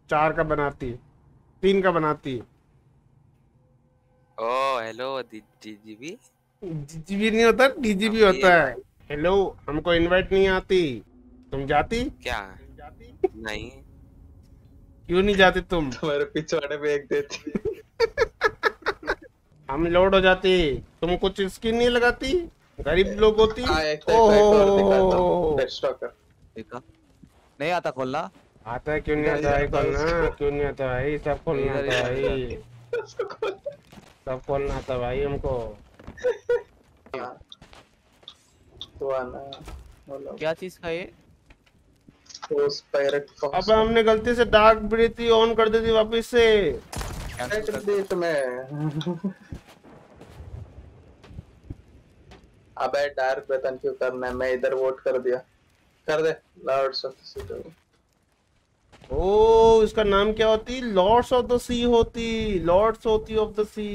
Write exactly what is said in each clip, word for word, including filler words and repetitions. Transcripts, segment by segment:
चार का बनाती, तीन का बनाती। ओ हेलो डीजीबी। डीजीबी नहीं होता, डीजीबी होता है। हेलो, हमको इनवाइट नहीं आती, तुम जाती? क्या? नहीं। क्यों नहीं जाती तुम? तुम्हारे पिछवाड़े पे एक देती। हम लोड हो जाती, तुम कुछ स्किन नहीं लगाती, गरीब लोग होती। हाँ एक तो एक और दिखाता हूँ, ओहो, डेस्ट्रॉकर। देखा नहीं आता खोलना। आता है क्यों नहीं आता भाई खोलना, क्यों नहीं आता भाई, सब खोलना इधर आता इधर भाई, इधर सब खोलना आता भाई हमको। तो आना बोलो। क्या चीज का ये? उस पायरेट अब हमने गलती से डार्क ब्रीथी ऑन कर दी थी वापस से। कर दी तुम्हें। अबे डार्क वेतन क्यों करना है, मैं इधर वोट कर दिया। कर दे लॉर्ड्स ऑफ द सी। ओ इसका नाम क्या होती? लॉर्ड्स ऑफ द सी होती, लॉर्ड्स होती ऑफ द सी।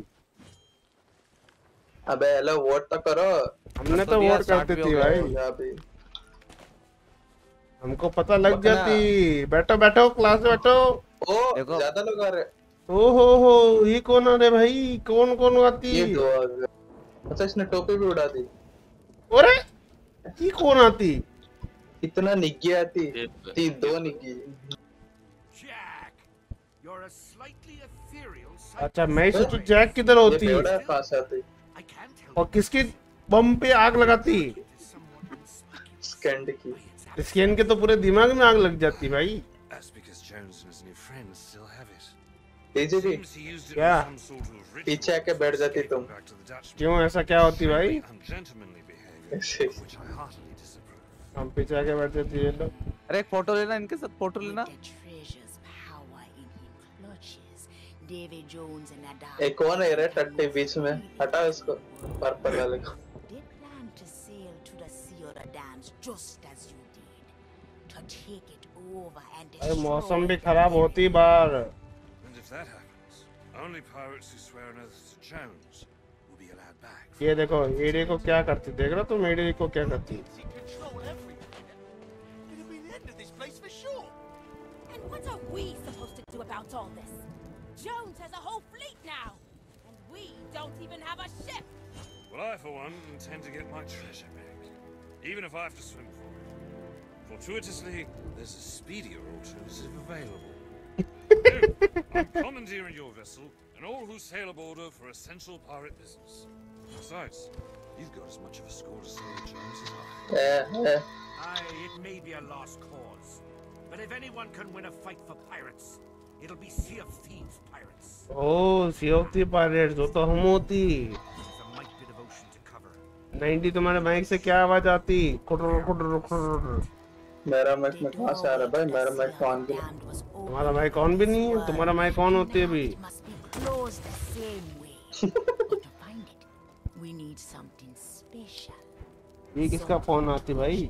अबे हेलो वोट तो करो। हमने तो वोट करती थी भाई, हमको पता लग जाती। बैठो बैठो क्लास में बैठो। ओ ज्यादा लोग आ रहे। ओ हो हो, ये कौन आ रहे भाई, कौन कौन आती? ये दो आ गए। अच्छा इसने टोपी भी उड़ा दी। अरे ये कौन आती? इतना निग्गी आती, तीन दो निग्गी। अच्छा मैं सोचू जैक किधर होती पास आती और किसकी बम पे आग लगाती? स्कैंड की। स्कैन के तो पूरे दिमाग में आग लग जाती भाई। डीजीपी क्या पीछे आके बैठ जाती तुम? क्यों ऐसा क्या होती भाई? हम पीछे आके बैठ जाती है लोग। अरे एक फोटो लेना, इनके साथ फोटो लेना। एक कौन है रे टट्टी बीच में, हटा इसको पर्पल वाले को। अरे मौसम भी खराब होती बार। ये देखो एडी को क्या करती, देख रहा तुम एडी को क्या करती? Jones has a whole fleet now, and we don't even have a ship. Well, I, for one, intend to get my treasure back, even if I have to swim for it. Fortuitously, there's a speedier alternative available. No, I'm commandeering your vessel and all who sail aboard her for essential pirate business. Besides, you've got as much of a score to settle with Jones as I. Yeah, yeah. Aye, it may be a lost cause, but if anyone can win a fight for pirates, it'll be Sea of Thieves pirates. Oh, Sea of Thieves pirates, वो तो हम होती। Ninety तुम्हारे mic से क्या आवाज आती? खुटर खुटर खुटर। मेरा माइक में कहाँ से आ रहा है भाई? मेरा माइक ऑन भी नहीं। तुम्हारा माइक ऑन भी नहीं है? तुम्हारा माइक ऑन होती है अभी। ये किसका फोन आती भाई?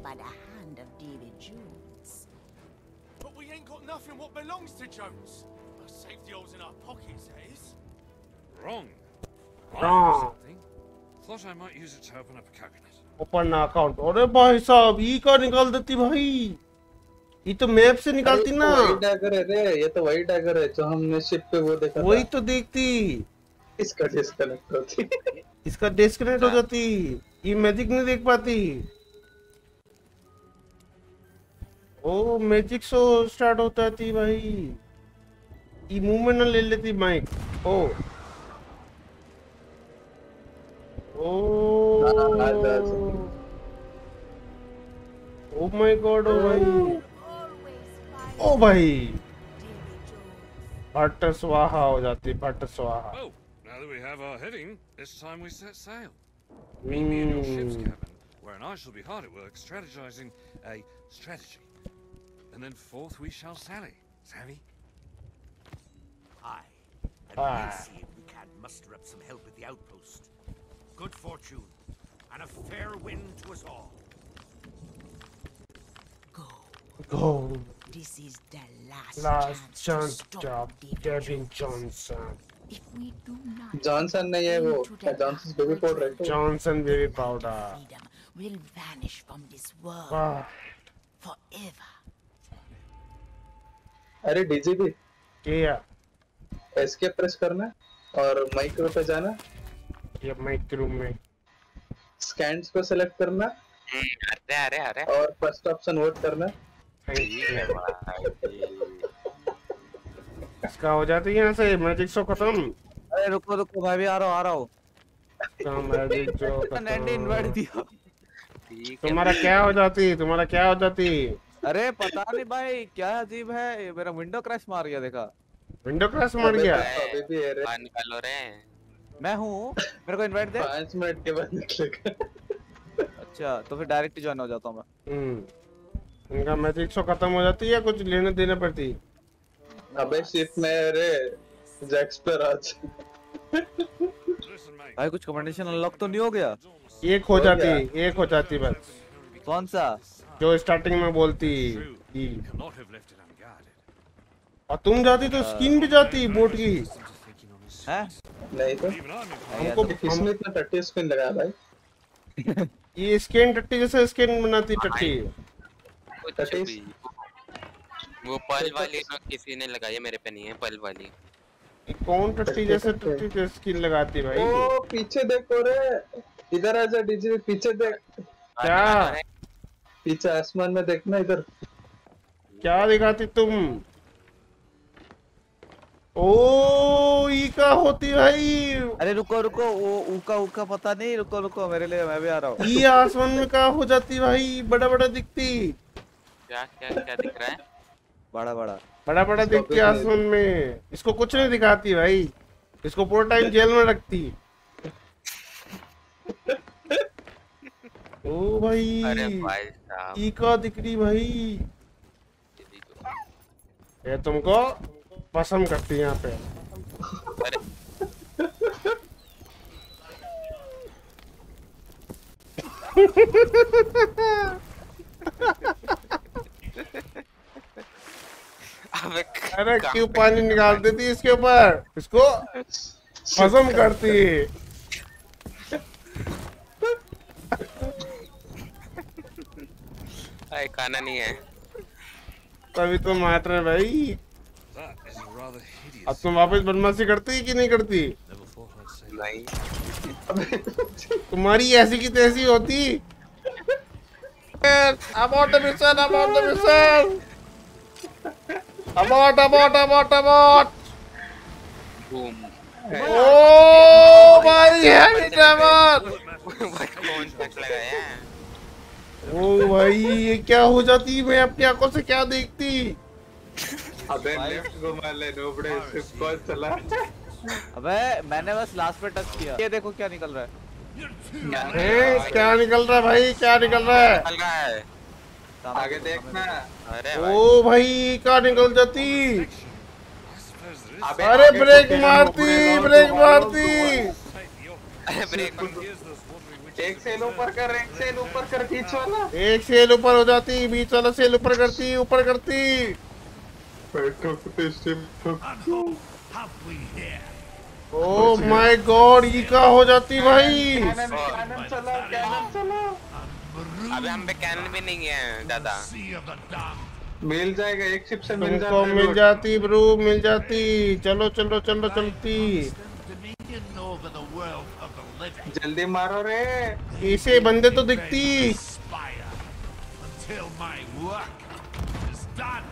Nothing what belongs to Jones. Our safety holes in our pockets, is. Wrong. Wrong. Thought I might use it to open up a cabinet. Open account. अरे भाई साहब ये का निकाल देती भाई, ये तो मैप से निकालती ना। वही डैगर है रे, ये तो वही डैगर है जो हमने शिप पे वो देखा था। वही तो देखती। इसका डिस्कनेक्ट होती। इसका डिस्कनेक्ट हो जाती, ये मैजिक नहीं देख पाती। ओ मैजिक शो स्टार्ट होता थी भाई, ये मूवमेंट ना ले लेती mic. Oh oh oh my God, ओ भाई, ओ भाई, भट्ट स्वाहा हो जाती, भट्ट स्वाहा। Oh, now that we have our heading, it's time we set sail. Meet me in your ship's cabin, wherein I shall be hard at work strategizing a strategy. And then forth we shall sally. Savvy? Aye. And we'll see if we can muster up some help at the outpost. Good fortune, and a fair wind to us all. Go. Go. This is the last, last chance, chance to job, Devin Johnson. If we do not, Johnson नहीं है वो, Johnson's baby powder है। Johnson baby powder. Will vanish from this world Ah. forever. अरे DGP क्या escape press करना और micro पे जाना, ये माइक्रो में स्कैन्स को सेलेक्ट करना अरे अरे अरे और फर्स्ट ऑप्शन वोट करना। इसका हो जाती है यहाँ से मैजिक शो खत्म। अरे रुको रुको भाई भी आ रहा हूँ आ रहा हूँ। का मैजिक शो नैंडी इनवाइट दिया। ठीक है तुम्हारा क्या हो जाती तुम्हारा क्या हो जाती अरे पता नहीं भाई क्या अजीब है, मेरा विंडो क्रैश मार गया देखा। विंडो क्रैश मार गया। अभी भी है रे, बाहर निकालो रे। मैं हूँ, मेरे को इनवाइट दे। पाँच मिनट के बाद निकलेगा। अच्छा तो फिर डायरेक्ट ज्वाइन हो जाता हूँ मैं। हम्म इनका मैजिक शो खत्म हो जाती है, कुछ लेने देने पड़ती। अबे शिप में रे जैक्स पर आज Listen, mate. भाई कुछ कमेंडेशन अनलॉक तो नहीं हो गया? एक हो जाती एक हो जाती बस, कौन सा? जो स्टार्टिंग में बोलती कि Cannot have left it unguarded. और तुम जाती तो स्किन भी जाती बोट की। हैं? नहीं तो Even I'm in हमको किसने इतना टट्टी स्पिन लगाया भाई? ये स्किन टट्टी जैसे स्किन बनाती टट्टी। कुछ भी। वो पल वाली ना किसी ने लगाई है, मेरे पे नहीं है पल वाली। ये कौन टट्टी जैसे टट्टी जैसे स्किन लगाती भाई? ओ पीछे देखो रे, इधर आजा डीजी, पीछे देख, क्या पीछे आसमान में देखना इधर। क्या दिखाती तुम? ओ ई का होती भाई। अरे रुको रुको, वो ऊका ऊका पता नहीं, रुको रुको मेरे लिए, मैं भी आ रहा हूँ। ये आसमान में का हो जाती भाई, बड़ा बड़ा दिखती। क्या क्या क्या दिख रहा है? बड़ा बड़ा बड़ा बड़ा दिखती आसमान में। इसको कुछ नहीं दिखाती भाई, इसको पूरा टाइम जेल में रखती। ओ भाई अरे भाई साहब ई का दिख रही भाई। ये तुमको पसंद करती है यहाँ पे। अरे अबे अरे क्यों पानी निकाल देती इसके ऊपर, इसको पसंद करती है। भाई खाना नहीं है। तभी तो मार रहे भाई। That is rather hideous. अब तुम वापस बदमाशी करती कि नहीं करती? Never thought I'd say नहीं तुम्हारी ऐसी की तैसी होती। Abort the mission, abort the mission. Abort, abort, abort, abort. Boom. ओ भाई है ड्राइवर। भाई कौन तक लगाया है? ओ भाई ये क्या हो जाती, मैं अपनी आंखों से क्या देखती। अबे लेफ्ट घुमा ले नोबड़े, शिप कौन चला? अबे मैंने बस लास्ट पे टच किया। ये देखो क्या निकल रहा है। ए, क्या निकल रहा है भाई, क्या निकल रहा है? निकल रहा है। सामने आगे देखो, देखना। सामने अरे भाई ओ भाई क्या निकल जाती। I suppose there is. अबे अरे आगे ब्रेक कुत्ते मारती, नोबड़े लोग ब्रेक तो मारती। Take the op- अरे break Here's those watery witches. एक सेल ऊपर कर, एक सेल ऊपर कर, बीच वाला। एक सेल ऊपर हो जाती, बीच वाला सेल ऊपर करती, ऊपर करती। बैठो कुत्ते ship. And who have we here? Oh my God ये क्या हो जाती भाई। कैनन कैनन चला, कैनन चला। अबे हम पे कैनन भी नहीं है ज्यादा। Sea of the damned. मिल जाएगा, एक शिप से मिल तुमको मिल जाएगा। जाती ब्रो, मिल जाती। चलो चलो चलो चलती। Dominion over the world of the living. जल्दी मारो रे। ऐसे बंदे तो दिखती। Aspire until my work is done.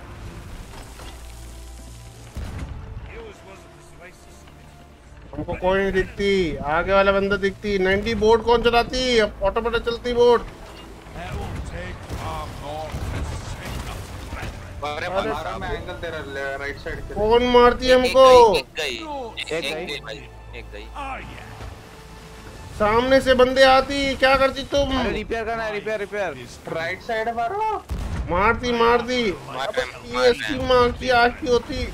Yours wasn't persuasive. हमको कोई नहीं दिखती, आगे वाला बंदा दिखती। नाइंटी बोट कौन चलाती? ऑटोमेटिक चलती boat. It will take far more to sing the brethren. अरे मारो, मैं एंगल दे रहा राइट साइड के। कौन मारती है एक हमको? गई, एक गई, एक एक एक गई। गई भाई, एक गई। Oh yeah. सामने से बंदे आती, क्या करती तुम? अरे रिपेयर करना है, रिपेयर रिपेयर। राइट साइड मारो। मारती मारती। मार अबे रहे हैं, ये इसकी माँ की आँख की होती।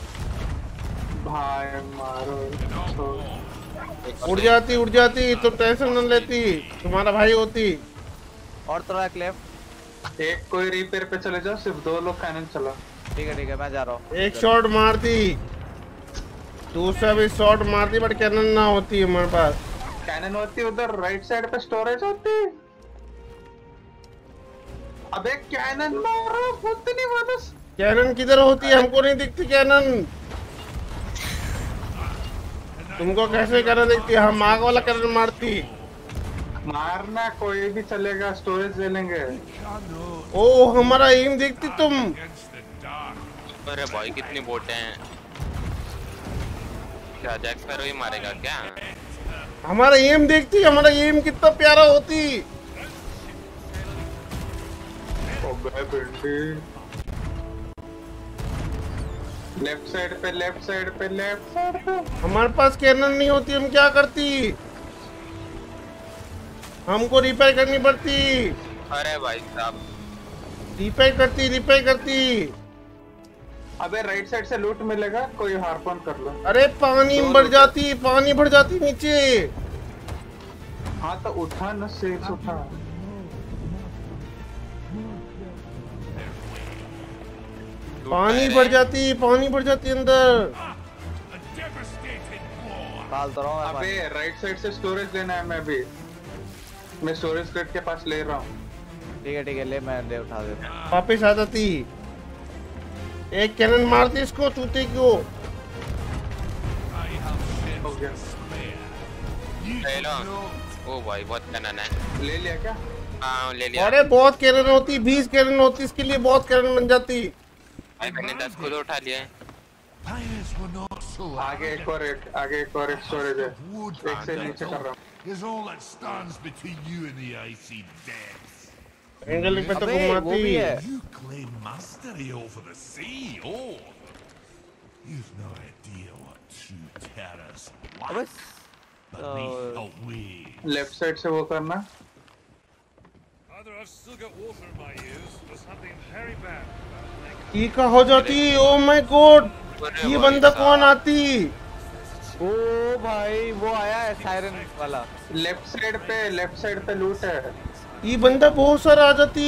भाई मारो। उड़ जाती उड़ जाती, तो टेंशन न लेती, तुम्हारा भाई होती। और थोड़ा लेफ्ट। एक कोई रिपेयर पे चले जाओ, सिर्फ दो लोग कैनन चला। ठीक है ठीक है मैं जा रहा हूँ। एक शॉट मारती, दूसरा भी शॉट मारती, बट कैनन ना होती हमारे पास। कैनन होती उधर राइट साइड पे, स्टोरेज होती। अबे कैनन मारो, खुद नहीं मारो। कैनन किधर होती है? हमको नहीं दिखती कैनन। तुमको कैसे कैनन दिखती है? हम आग वाला कैनन मारती। मारना कोई भी चलेगा, स्टोरेज ले लेंगे। ओ हमारा एम देखती तुम। अरे भाई कितनी बोट हैं। क्या जैक स्पैरो ही मारेगा क्या? हमारा एम देखती, हमारा एम कितना प्यारा होती। लेफ्ट साइड पे, लेफ्ट साइड पे, लेफ्ट साइड पे। हमारे पास कैनन नहीं होती, हम क्या करती? हमको रिपेयर करनी पड़ती। अरे भाई साहब रिपेयर करती रिपेयर करती। अबे राइट साइड से लूट मिलेगा, कोई हार्पन कर लो। अरे पानी बढ़ जाती, पानी बढ़ जाती नीचे। हाँ तो उठा ना, सेफ उठा। पानी बढ़ जाती, पानी बढ़ जाती अंदर। डाल तो रहा हूँ मैं अबे पानी। राइट साइड से स्टोरेज लेना है। मैं भी मैं स्टोरेज क्रेट के पास ले रहा हूँ। ठीक है ठीक है, ले मैं ले उठा देता हूँ। वापिस आ जाती। एक कैनन मारती इसको, चूते को। हो गया। ले लो। ओ भाई बहुत कैनन है। ले लिया क्या? हाँ ले लिया। अरे बहुत कैनन होती, बीस कैनन होती, इसके लिए बहुत कैनन बन जाती। भाई मैंने दस खुद उठा लिया है। आगे एक और एक, आगे एक और एक स्टोरेज है। एक से नीचे कर रहा हूँ। Is all that stands between you and the icy depths. Angle पे तो अबे, वो भी है। You claim mastery over the sea, oh! You've no idea what true terrors अबे beneath the waves. Left side से वो करना। Either I've still got water in my ears or something very bad about making ई का हो जाती। ओ my God, अरे ये भाई बंदा साहब। कौन आती? ओ भाई वो आया है सायरन वाला। लेफ्ट साइड पे, लेफ्ट साइड पे लूट है। ये बंदा बहुत सारा आ जाती।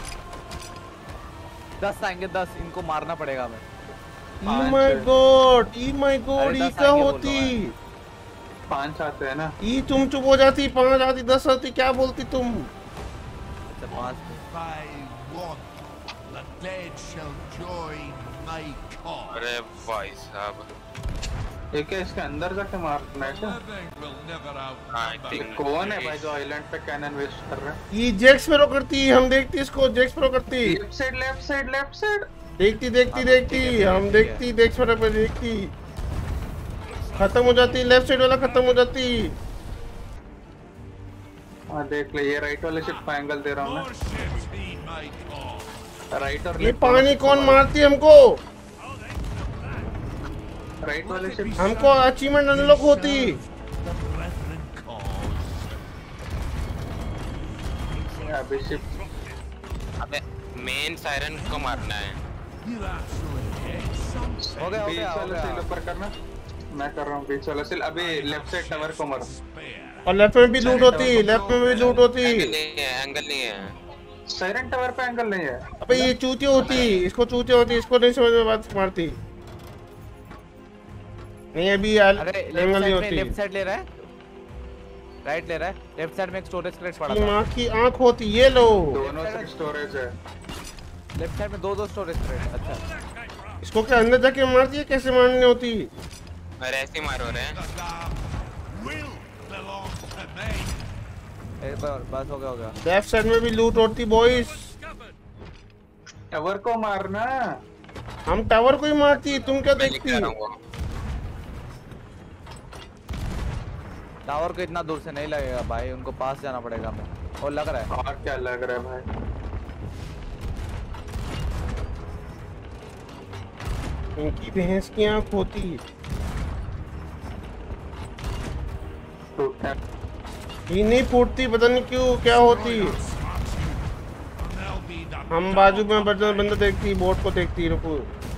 दस आएंगे, दस इनको मारना पड़ेगा हमें। Oh my God, oh my God, अरे ई दस क्या आएंगे बोल होती? रहा है। पांच आते हैं ना। ई तुम चुप हो जाती, पांच आती, दस आती, क्या बोलती तुम? अच्छा पांच। By one, the dead shall join my cause. अरे भाई साहब ये क्या इसके अंदर जाके मारना है क्या? Living will never I outnumber think- the कौन है dead. भाई जो आइलैंड पे कैनन वेस्ट कर रहा है? ये जैक्स फेरो करती, हम देखती इसको, जैक्स फेरो करती। Left side, left side, left side. देखती देखती हाँ, देखती, ठीक है, हम ठीक देखती, है। जैक्स फेरो पे देखती। खत्म हो जाती, लेफ्ट साइड वाला खत्म हो जाती। हाँ देख ले, ये राइट वाले शिप का एंगल दे रहा हूँ More ships heed my call. मैं। राइट और ये लेफ्ट पानी कौन मारती हमको? राइट वाले शिप। हमको अचीवमेंट अनलॉक होती। The brethren cause. अभी शिप। अबे मेन सायरन को मारना है। You absolutely hate some. हो गया हो बीच गया हो वाले सेल गया। ऊपर करना। मैं कर रहा हूँ बीच वाला सेल। अभी लेफ्ट साइड टावर को मारो। Spare. और लेफ्ट में भी लूट होती, लेफ्ट में भी लूट होती। एंगल नहीं है, एंगल नहीं है। साइरन टावर पे एंगल नहीं है। अबे ये चूती होती, इसको चूती होती, इसको नहीं समझ में बात मारती। नहीं अभी अरे लेफ्ट एंगल नहीं साइड में, होती। लेफ्ट साइड ले रहा है, राइट ले रहा है। लेफ्ट साइड में एक स्टोरेज क्रेट पड़ा ये था। माँ की आंख होती, ये लो। दोनों साइड स्टोरेज है। लेफ्ट साइड में दो दो स्टोरेज क्रेट। अच्छा इसको क्या अंदर जाके मारती है? कैसे मारनी होती? अरे ऐसे ही मारो रहे हैं। Will belong to me. एक बार बस हो गया हो गया। लेफ्ट साइड में भी लूट होती बॉयज। टावर को मारना। हम टावर को ही मारती, तुम क्या मैं लिख देखती? रहा हूँ। टावर को इतना दूर से नहीं लगेगा भाई, उनको पास जाना पड़ेगा हमें। और लग रहा है और क्या लग रहा है भाई? इनकी भैंस की आंख होती। टूटना। ये नहीं फूटती, पता नहीं क्यों, क्या होती? And there'll be the हम बाजू में बंदा बंदा देखती, बोट को देखती। रुको,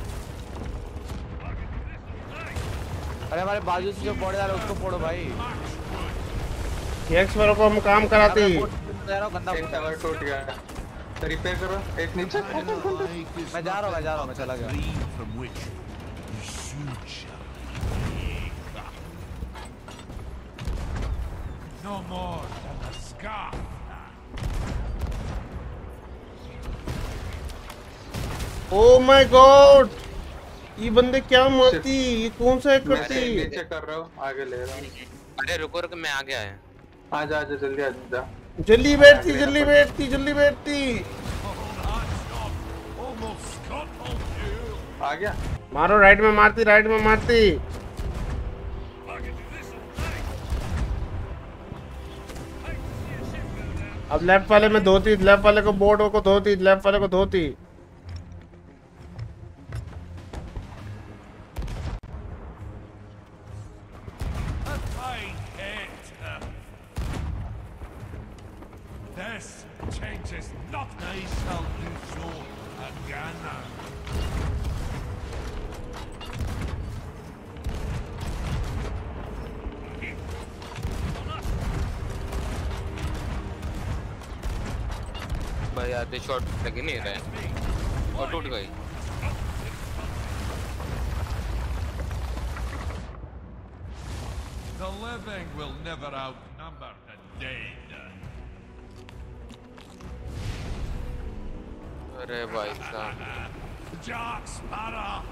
अरे हमारे बाजू से जो फोड़ जा रहा है उसको फोड़ो भाई। एक्स वालों को हम काम कराती। मैं फोड़ जा रहा हूँ, गंदा एक टावर टूट गया। रिपेयर करो। एक नीचे। light is मैं जा रहा हूँ मैं जा रहा हूँ मैं चला गया। dream from which you soon shall wake up. No more than the scarf. Oh my God, ये बंदे क्या मारती, ये कौन सा एक करती? नीचे कर रहा हूँ, आगे ले रहा हूँ। अरे रुको रुको, मैं आ गया है। आजा आजा जल्दी आजा। जल्दी बैठती जल्दी बैठती जल्दी बैठती। आ गया। मारो, राइट में मारती, राइट में मारती। अब लेफ्ट वाले में धोती, लेफ्ट वाले को बोर्ड को धोती, लेफ्ट वाले को धोती। This changes not I shall do so again. भाई आधे शॉट लग ही नहीं रहे और टूट गई। The living will never outnumber the dead. अरे भाई साहब, Jack Sparrow.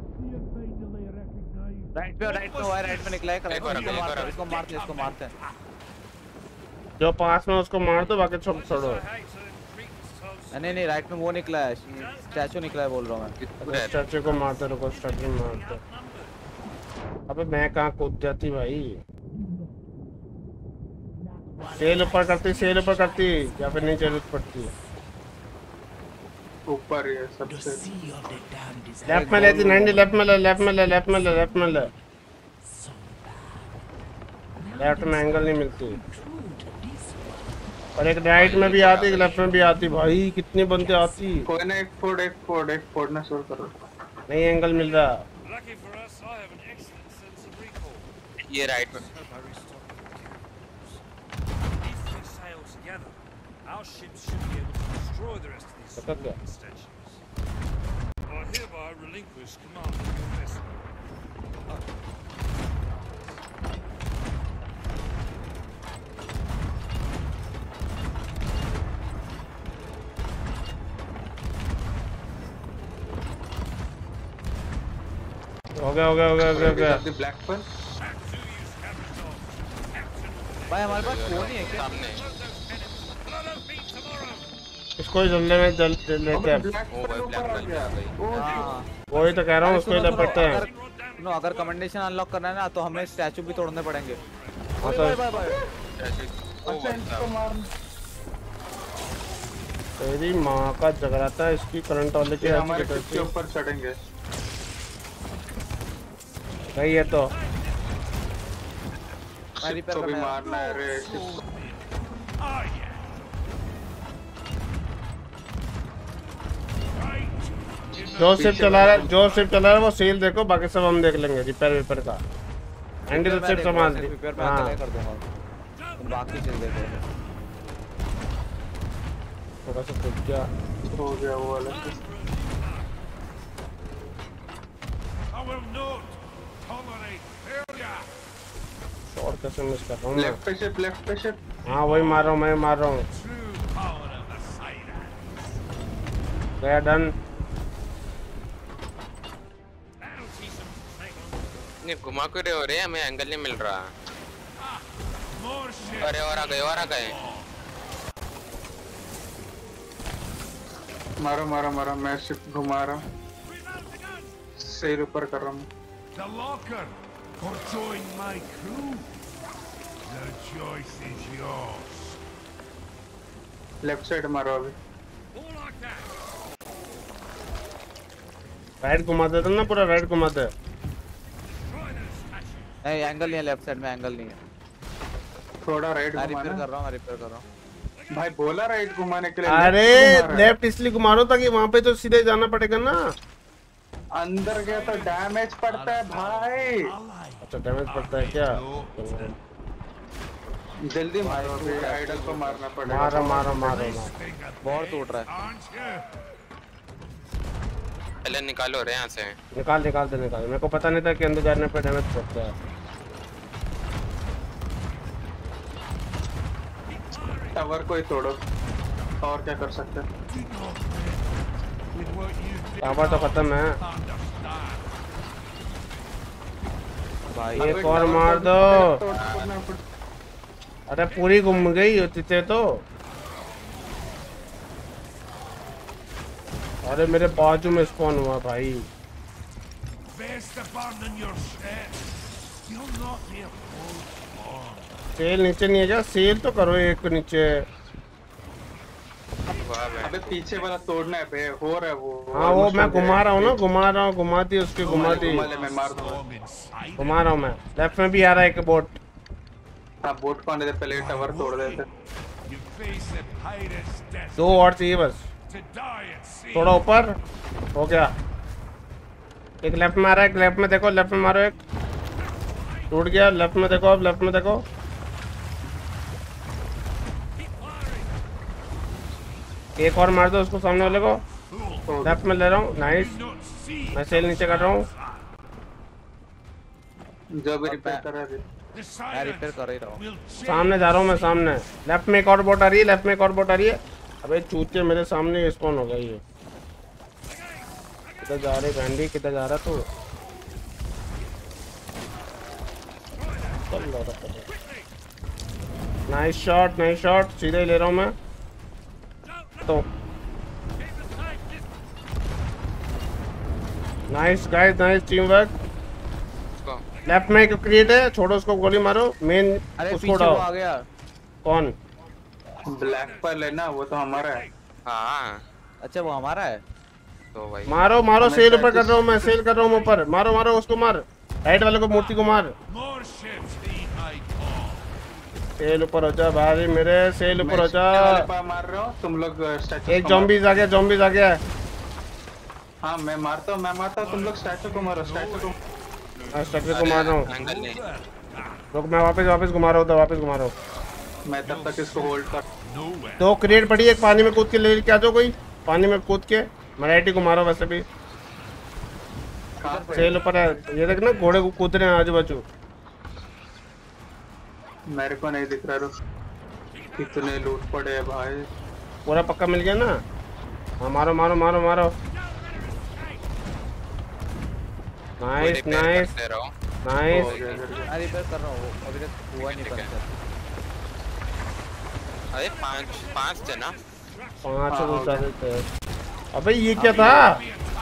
राइट पे राइट पे हुआ है, राइट में निकला है। एक बार, एक बार। इसको मारते इसको मारते हैं। जो पास में उसको मार दो, बाकी सब छोड़ो। नहीं नहीं, राइट में वो निकला है, स्टैचू निकला है बोल रहा हूँ मैं। स्टैचू को मारते रुको, स्टैचू मारते। अबे मैं कहाँ कूद जाती भाई। सेल ऊपर करती, सेल ऊपर करती, या फिर नहीं जरूरत पड़ती। ऊपर ये सबसे लेफ्ट में लेती नाइंटी, लेफ्ट में ले, लेफ्ट में ले, लेफ्ट में ले, लेफ्ट में ले। लेफ्ट में एंगल नहीं मिलती, और एक राइट में भी आती, एक लेफ्ट में भी आती। भाई कितने बंदे आती। कोई ना, एक फोड़ एक फोड़ एक फोड़ना शुरू करो। नहीं एंगल मिल रहा। Lucky for us, I have an excellent sense of recall. ये राइट में। If we sail together, our ships should be able to destroy the rest of these पकड़ गया। small statues. I hereby relinquish command of your vessel. हो गया हो गया हो गया हो गया हो गया। ब्लैक पर भाई हमारे पास फोन ही है क्या? सामने इसको ही जल्दी में जल लेते हैं। ओ भाई, ब्लैक कलर में आ गई। हाँ। वही तो कह रहा हूँ, उसको ही लपटते हैं। अगर नो अगर कमेंडेशन अनलॉक करना है ना, तो हमें स्टैचू भी तोड़ने पड़ेंगे। हाँ तो बाय बाय बाय। ओ भाई साहब, तेरी माँ का जगराता है इसकी करंट वाले के हमारे ship के ऊपर चढ़ेंगे। सही है तो ship को भी मारना है रे। जो शिप चला रहा है, जो शिप चला रहा है वो सेल देखो, बाकी सब हम देख लेंगे रिपेयर वेपर का। एंडी तो शिप संभाल ली। रिपेयर मैं अकेले कर दूंगा, तुम बाकी चीज देखो। थोड़ा सा खुद जा हो गया वो वाला। I will not tolerate failure. Shot कैसे मिस कर रहा हूँ मैं। लेफ्ट पे शिप, लेफ्ट पे शिप। हाँ वही मार रहा हूँ, मैं मार रहा हूँ। True power of the Sirens. गया डन। नहीं घुमा क्यों रहे हो रे, हमें एंगल नहीं मिल रहा। More ships. अरे और आ गए, और आ गए। मारो मारो मारो, मैं शिप घुमा रहा हूँ, सेल ऊपर कर रहा हूँ। The locker. Or join my crew. The choice is yours. Left side मारो अभी। राइट घुमा देते ना, पूरा राइट घुमाते। नहीं एंगल नहीं है, लेफ्ट साइड में एंगल नहीं है। थोड़ा राइट मैं रिपेयर घुमाना। कर रहा हूँ, मैं रिपेयर कर रहा हूँ। भाई बोला राइट घुमाने के लिए। अरे लेफ्ट इसलिए घुमा रहा हूँ ताकि वहाँ पे तो सीधे जाना पड़ेगा ना। अंदर गया तो डैमेज पड़ता है भाई। अच्छा डैमेज पड़ता है क्या? जल्दी मारो, अभी आइडल को मारना पड़ेगा। मारो मारो मारो मारो। बहुत टूट रहा है। Aren't you? पहले निकालो रे यहाँ से। निकाल निकाल दे निकाल। मेरे को पता नहीं था कि अंदर जाने पे डैमेज पड़ता है। टावर को ही तोड़ो, और क्या कर सकते हैं। It टावर तो खत्म है भाई। एक और मार दो। अरे पूरी घूम गई होती थे तो। अरे मेरे बाजू में स्पॉन हुआ भाई। Best abandon your ship. You'll not be a full spawn. Sail नीचे नहीं है क्या? सेल तो करो एक नीचे। अबे पीछे वाला तोड़ना है बे, हो रहा है वो। हाँ वो मैं घुमा रहा हूँ ना, घुमा रहा हूँ, घुमाती उसकी घुमाती। मैं मार दूंगा। घुमा रहा हूँ मैं। लेफ्ट में भी आ रहा है एक बोट। हाँ बोट को आने दे, पहले टावर तोड़ देते। You face a pirate's death दो और चाहिए बस। to die at sea. थोड़ा ऊपर हो गया। एक लेफ्ट में आ रहा है, एक लेफ्ट में देखो, लेफ्ट में मारो एक। टूट गया। लेफ्ट में देखो, अब लेफ्ट में देखो। एक और मार दो उसको, सामने वाले को। लेफ्ट में ले रहा हूँ। नाइस। मैं सेल नीचे कर रहा हूँ। जो भी रिपेयर कर रहा है मैं रिपेयर कर ही रहा हूँ। सामने जा रहा हूँ मैं, सामने। लेफ्ट में एक और बोट आ रही है, लेफ्ट में एक और बोट आ रही है। अबे चूतिया मेरे सामने स्पॉन हो गई है। किधर जा रहे बैंडी, किधर जा रहा तू? Nice shot, nice shot. सीधे ही ले रहा हूँ मैं तो। Nice guys, nice teamwork. Left में एक क्रिएट है, छोड़ो उसको, गोली मारो। मेन अरे उसको पीछे वो उड़ाओ। आ गया। कौन? ब्लैक पर लेना, वो तो हमारा है। हाँ अच्छा वो हमारा है तो भाई। मारो मारो, सेल ऊपर कर रहा हूँ मैं, सेल कर रहा हूँ ऊपर। मारो मारो उसको, मार राइट वाले को, मूर्ति को मार। More ships need I call. Sail ऊपर हो जा भाई मेरे, सेल ऊपर हो जा। मार रहे हो तुम लोग स्टैचू। एक जॉम्बीज आ गया, जॉम्बीज आ गया। हाँ मैं मारता हूँ, मैं मारता हूँ, तुम लोग स्टैचू को मारो, स्टैचू को। मैं स्ट्रक्चर को मार रहा हूँ। एंगल नहीं। रुक, मैं वापस वापस घुमा रहा हूँ, तो वापस घुमा रहा हूँ। मैं तब तक इसको होल्ड कर। दो क्रिएट पड़ी, एक पानी में कूद के ले के आ जाओ कोई। पानी में कूद के मराठी को मारो। वैसे भी सेल ऊपर है, ये देख ना, घोड़े को कूद रहे हैं आजू बाजू। मेरे को नहीं दिख रहा। रुक, कितने लूट पड़े हैं भाई। पूरा पक्का मिल गया ना? हाँ मारो मारो मारो मारो। Nice nice nice. मैं रिपेयर कर रहा हूँ, अभी तक हुआ नहीं पंचर। अरे पांच पांच थे ना? पांच घुसा देते। अबे ये क्या था?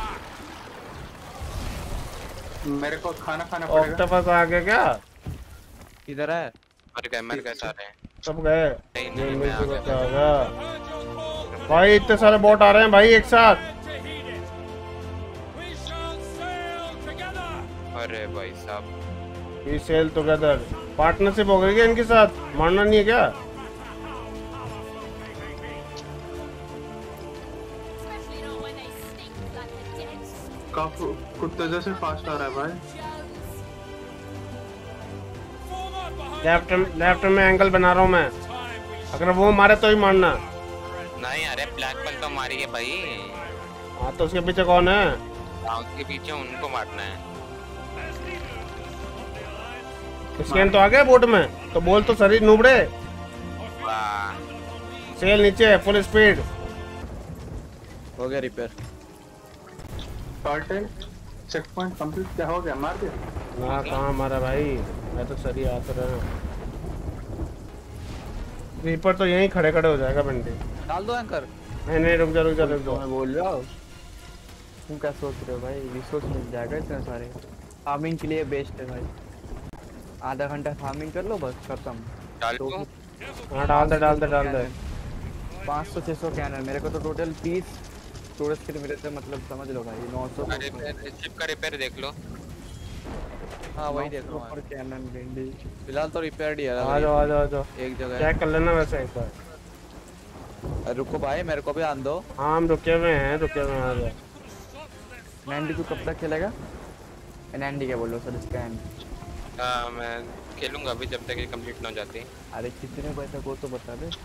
मेरे को खाना खाना पड़ेगा। ऑक्टोपस आ गया क्या? इधर है। मर गए मर गए सारे। सब गए। नहीं नहीं मैं आ गया। क्या होगा भाई? इतने सारे बोट आ रहे हैं भाई एक साथ। अरे भाई साहब, ये सेल टुगेदर पार्टनरशिप हो गई क्या इनके साथ? मारना नहीं है क्या? काफी कुत्ते जैसे फास्ट आ रहा है भाई। लेफ्ट लेफ्ट में एंगल बना रहा हूँ मैं। अगर वो मारे तो ही मारना। नहीं अरे ब्लैक पल तो मारी है भाई। हाँ तो उसके पीछे कौन है? उसके पीछे उनको मारना है। स्कैन तो आ गया बोट में, तो बोल तो सरी नूबड़े। सेल नीचे, फुल स्पीड। हो गया रिपेयर। Check point complete. क्या हो गया? मार दिया ना? कहाँ मारा भाई? मैं तो सरी आता रहा। रीपर तो यहीं खड़े खड़े हो जाएगा बंदे। डाल दो एंकर। नहीं नहीं रुक जा रुक जा रुक जा। मैं बोल रहा हूँ, तुम क्या सोच रहे हो भाई? रिसोर्स मिल जाएगा इतने सारे। फार्मिंग के लिए बेस्ट है भाई। आधा घंटा फार्मिंग कर लो बस, खत्म। डाल दो। हाँ डाल दे डाल दे डाल दे। पाँच सौ छह सौ कैनन मेरे को तो टोटल तीस स्टोरेज के लिए मेरे से, मतलब समझ लो भाई नौ सौ। अरे शिप का रिपेयर देख लो। हाँ वही देख रहा हूँ। कैनन भिंडी फिलहाल तो रिपेयर ही है। आ जाओ आ जाओ आ जाओ। एक जगह चेक कर लेना वैसे एक बार। रुको भाई, मेरे को भी आन दो। हाँ हम रुके हुए हैं, रुके हुए हैं। आ जाओ। नैंडी तू कब तक खेलेगा? नैंडी क्या बोलो सर इसका एंड? हाँ मैं खेलूंगा अभी जब तक ये कंप्लीट ना हो जाती। अरे कितने बजे तक वो तो बता दे।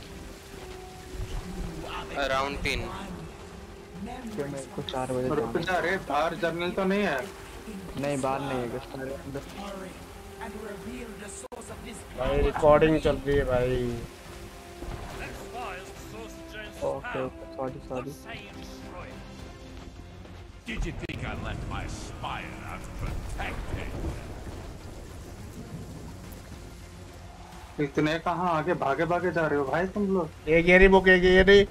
अराउंड तीन। क्या मेरे को चार बजे रुक जा। अरे बाहर जर्नल तो नहीं है? नहीं बाहर नहीं है गेस्ट। भाई रिकॉर्डिंग चल रही है भाई। Okay okay sorry sorry. Did you think I left my spire unprotected? इतने कहाँ आगे भागे भागे जा रहे हो भाई तुम लोग? एक ये रही बुक, एक ये रही।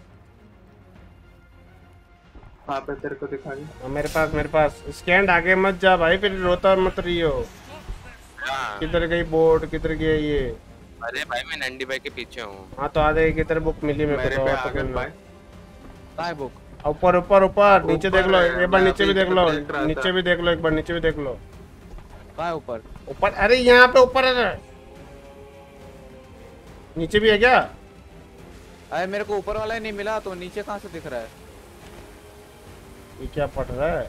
वहाँ पे तेरे को दिखा दिया। मेरे पास मेरे पास स्कैंड, आगे मत जा भाई, फिर रोता मत रहियो। किधर गई बोर्ड, किधर गया ये? अरे भाई मैं नंदी भाई के पीछे हूँ। हाँ तो आधे किधर बुक मिली मेरे को? पे भाई काय बुक? ऊपर ऊपर ऊपर नीचे देख लो एक बार, नीचे भी देख लो, नीचे भी देख लो एक बार, नीचे भी देख लो। काय ऊपर? ऊपर, अरे यहाँ पे ऊपर है, नीचे भी है क्या? अरे मेरे को ऊपर वाला ही नहीं मिला तो नीचे कहाँ से दिख रहा है? ये क्या पढ़ रहा है?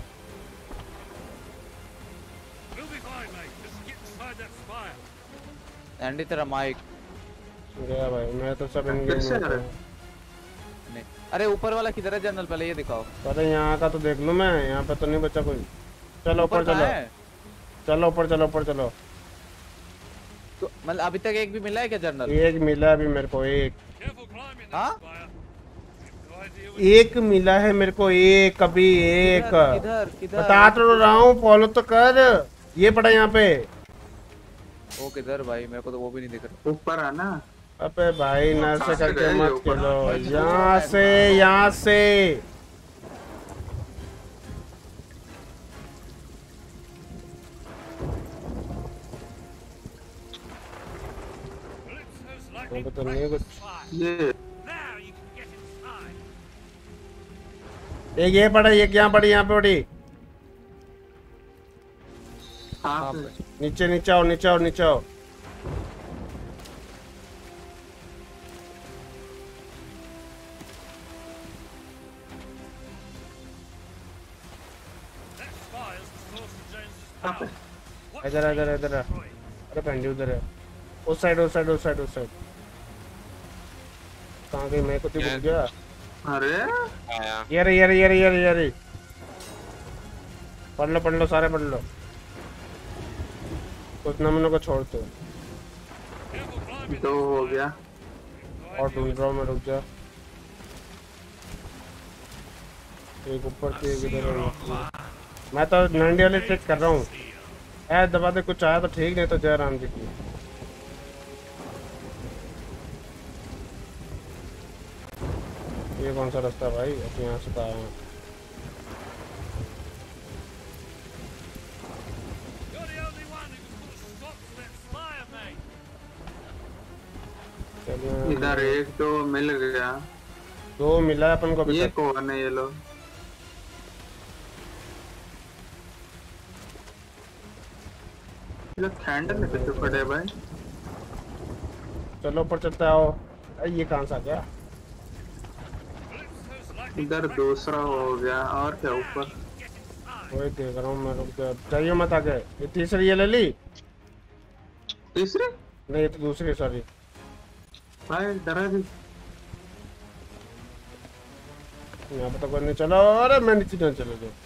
एंडी तेरा माइक गया भाई, मैं तो सब इंगेज में हूँ। नहीं, अरे ऊपर वाला किधर है जनरल? पहले ये दिखाओ। अरे यहाँ का तो देख लूँ मैं, यहाँ पे तो नहीं बचा कोई। चलो ऊपर चलो, चलो ऊपर चलो, ऊपर चलो। तो मतलब अभी तक एक भी मिला है क्या जनरल? एक मिला अभी मेरे को, एक। हाँ? एक मिला है मेरे को, एक अभी एक। किधर किधर? बता तो रहा हूँ, फॉलो तो कर। ये पड़ा यहाँ पे। वो किधर भाई? मेरे को तो वो भी नहीं दिख रहा। ऊपर है ना। अबे भाई ना से करके मत खेलो, यहाँ से यहाँ से। तो नहीं कुछ। ये एक ये पड़ा, ये क्या पड़ी यहाँ पे पड़ी? हाँ नीचे नीचे आओ, नीचे आओ, नीचे आओ। इधर इधर इधर। अरे पेंडी उधर है, उस साइड उस साइड उस साइड उस साइड। कहाँ गई? मैं को तो भूल गया। अरे ये रे ये रे ये रे ये रे ये रे। पढ़ लो पढ़ लो सारे पढ़ लो, कुछ नमूनों को छोड़ दो। दो हो गया और ढूंढ रहा हूँ मैं, रुक जा। एक ऊपर से एक इधर है। मैं तो नंडी वाले चेक कर रहा हूँ। ऐ दबा दे, कुछ आया तो ठीक, नहीं तो जय राम जी की। ये कौन सा रास्ता भाई? अब यहाँ से आया हूँ। इधर एक दो मिल गया। दो मिला है अपन को। ये कौन है ये लोग? ये कैंडल में कितने पड़े भाई? चलो ऊपर चलते आओ। ये कहाँ से आ गया? इधर दूसरा हो गया। और क्या ऊपर? वही देख रहा हूँ मैं, रुक जा। चाहिए मत आगे। ये तीसरी ये ले ली? तीसरी नहीं, ये तो दूसरी, सॉरी भाई। डरा भी यहाँ पे तो कोई नहीं। चलो, अरे मैं नीचे नहीं चले गए।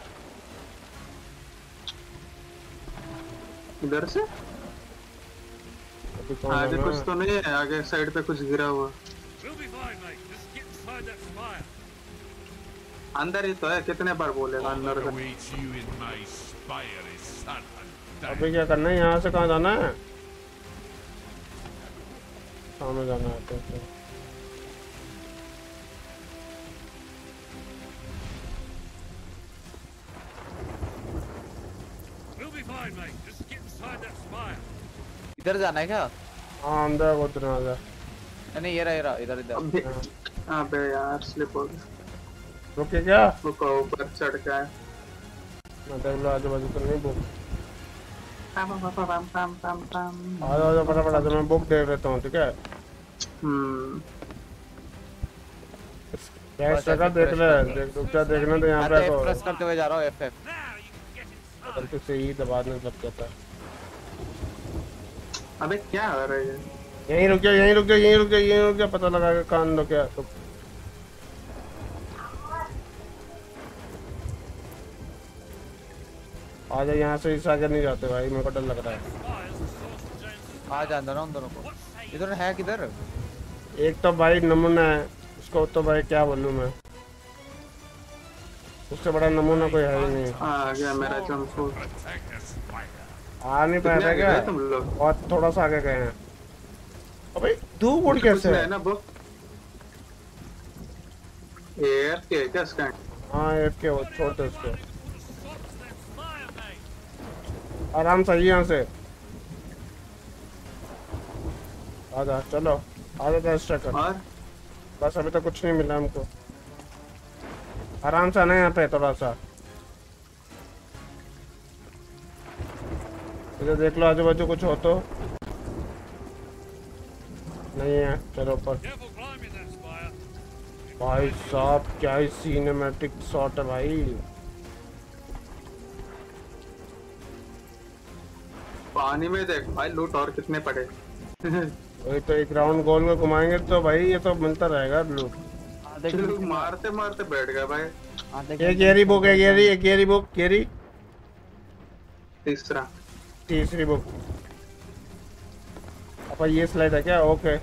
इधर से आगे कुछ तो नहीं है? आगे साइड पे कुछ गिरा हुआ अंदर ही तो है। कितने बार बोलेगा अंदर का? अभी क्या करना है? यहाँ से कहाँ जाना है? सामने जाना है तो, तो। इधर जाना है क्या? हाँ अंदर वो तो ना जा। नहीं ये रहा ये रहा, इधर इधर। अबे यार स्लिप हो गया। रुके क्या? रुको, ऊपर चढ़ के आए। मैं देख लो आजू बाजू तो नहीं बुक। पम पम पम पम पम पम। आ जाओ फटाफट आ जाओ, मैं बुक देख लेता हूँ, ठीक है? हम्म क्या जगह देख ले, देख रुक जा, देखना तो यहाँ पे। प्रेस करते हुए जा रहा हूँ एफ एफ। गलती से ही दबाने लग जाता है। अबे क्या हो रहा है? यहीं रुक जा, यहीं रुक जा, यहीं रुक जा, यहीं रुक जा। पता लगा के कान लो क्या तो। आ जा, यहाँ से इस आगे नहीं जाते भाई, मेरे को डर लग रहा है। आ जा अंदर, उन दोनों को। इधर है किधर? एक तो भाई नमूना है, उसको तो भाई क्या बोलूं मैं। उससे बड़ा नमूना कोई है ही नहीं। आ गया मेरा जंप। आ नहीं पाया था क्या तुम लोग? और थोड़ा सा आगे गए हैं। अबे धूप उड़ कैसे है ना बुक? एयर के क्या स्कैन? हाँ एयर के वो छोटे उसके आराम से यहाँ से आजा चलो आजा था स्ट्रकर। और बस अभी तो कुछ नहीं मिला हमको। आराम से आना यहाँ पे थोड़ा सा। इधर देख लो आजू बाजू कुछ हो तो नहीं है। चलो ऊपर। भाई साहब क्या ही सिनेमैटिक शॉट है भाई। पानी में देख भाई लूट और कितने पड़े। वही तो एक राउंड गोल में घुमाएंगे तो भाई ये तो मिलता रहेगा लूट। मारते मारते बैठ गया भाई। एक गेरी बुक है गेरी एक गेरी बुक गेरी तीसरा तीसरी बुक। अब ये स्लाइड है क्या? ओके